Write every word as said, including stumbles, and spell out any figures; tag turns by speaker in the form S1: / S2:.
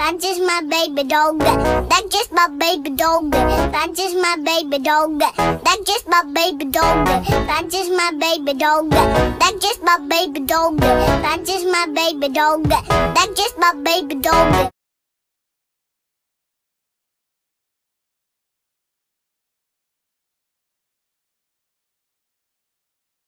S1: That's just my baby dog. That's just my baby dog. That's just my baby dog. That's just my baby dog. That's just my baby dog. That's just my baby dog. That's just my baby dog. That's just my baby dog.